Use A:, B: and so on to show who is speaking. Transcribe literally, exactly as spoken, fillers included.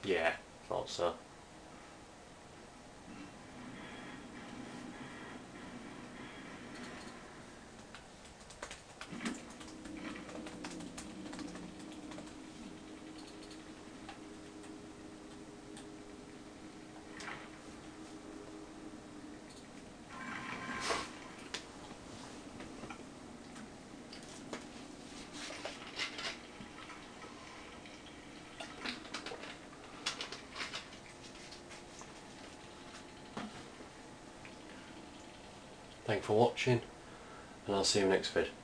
A: Yeah, thought so. Thanks for watching, and I'll see you next vid.